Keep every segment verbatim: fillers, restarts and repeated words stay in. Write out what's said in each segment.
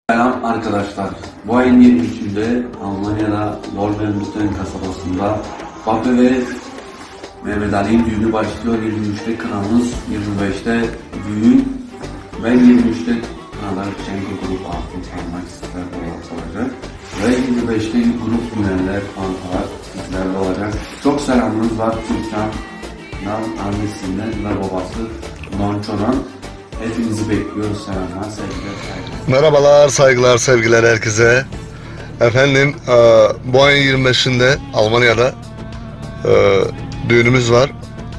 Selam arkadaşlar. Bu ayın yirmi üçünde Almanya'da Wolverhampton kasabasında Pape ve Mehmet Ali'nin düğünü başlıyor. yirmi üçte kanalımız, yirmi beşte düğün ve yirmi üçte kanalda Çenko grup altın tanımak ister olacak. Ve yirmi beşte grup güvenler, fantalar sizlerle olacak. Çok selamınız var Türkçan'dan, annesinden ve babası Monço'dan. Hepinizi bekliyoruz. Selamlar, sevgiler, saygılar. Merhabalar, saygılar, sevgiler herkese. Efendim, bu ayın yirmi beşinde Almanya'da düğünümüz var.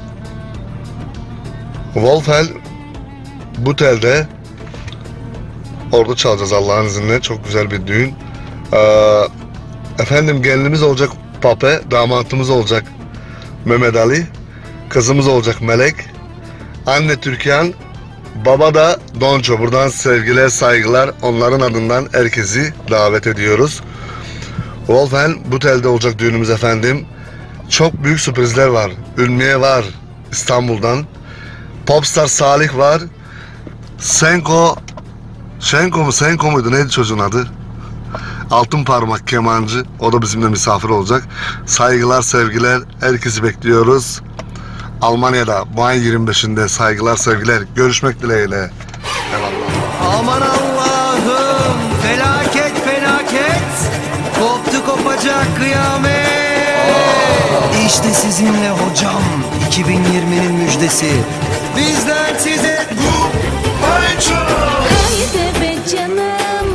Wolfel Butel'de orada çalacağız Allah'ın izniyle. Çok güzel bir düğün. Efendim, gelinimiz olacak Pape, damatımız olacak Mehmet Ali, kızımız olacak Melek, anne Türkan, baba da Donço. Buradan sevgiler, saygılar. Onların adından herkesi davet ediyoruz. Wolfel Butel'de olacak düğünümüz efendim. Çok büyük sürprizler var. Ülmiye var İstanbul'dan. Popstar Salih var. Senko Şenko mu Senko muydu, neydi çocuğun adı? Altın parmak kemancı. O da bizimle misafir olacak. Saygılar, sevgiler. Herkesi bekliyoruz. Almanya'da bu ayın yirmi beşinde saygılar, sevgiler. Görüşmek dileğiyle. Eyvallah. Aman Allah'ım, felaket felaket, koptu kopacak kıyamet. İşte sizinle hocam, iki bin yirminin müjdesi. Bizden size Haydi be canım,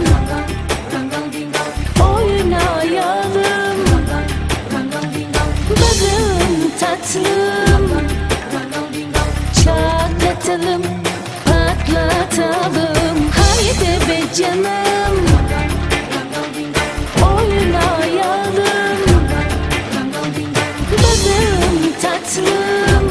oynayalım. Balım tatlım, çatlatalım, patlatalım. Haydi be canım, oynayalım. Balım tatlım,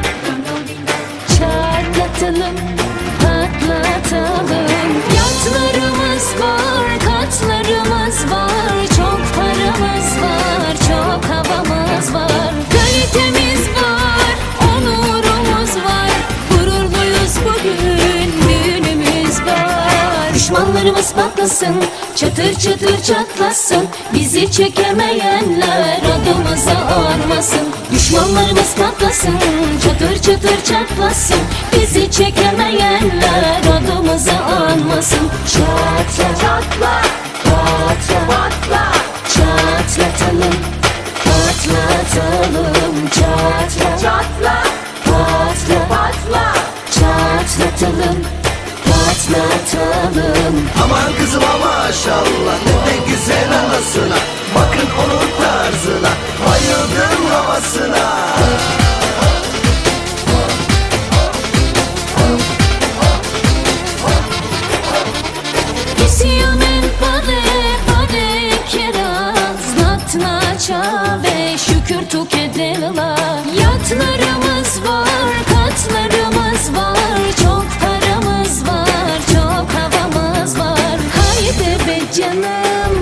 çatlatalım, patlatalım. Yatlarımız var, katlarımız var, çok paramız var, çok havamız var. Kalitemiz var, onurumuz var, gururluyuz bugün, düğünümüz var. Düşmanlarımız patlasın, çatır çatır çatlasın, bizi çekemeyenler adımıza armasın. Düşmanlarımız patlasın, çatır çatır çatlasın, bizi çekemeyenler adımıza anmasın. Çatla çatla, patla patla, çatlatalım, patlatalım. Çatla çatla, patla patla, çatlatalım, patlatalım. aman kızıma maşallah, ne güzel anasına. Bakın onun tarzına, bayıldım havasına. Kisyonen pade pade keraz, natna çave şükür tukedela. Yatlarımız var, katlarımız var, çok paramız var, çok havamız var. Haydi be canım,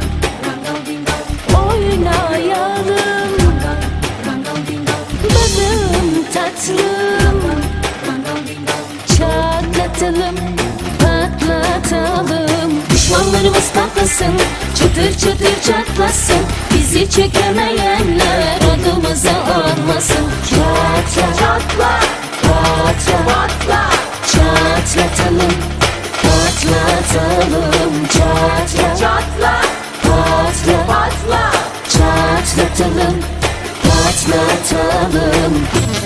oynayalım. Balım tatlım, çatlatalım, patlatalım. Düşmanlarımız patlasın, çatır çatır çatlasın, bizi çekemeyenler adımıza anmasın. Çatla çatla, patla patla, çatlatalım, patlatalım. Çatla çatla, patla patla, çatlatalım, patlatalım.